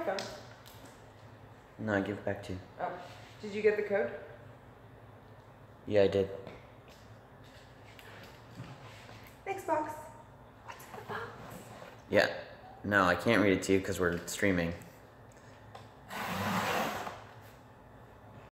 phone. No, I give it back to you. Oh, did you get the code? Yeah, I did. Thanks, box. What's in the box? Yeah. No, I can't read it to you because we're streaming.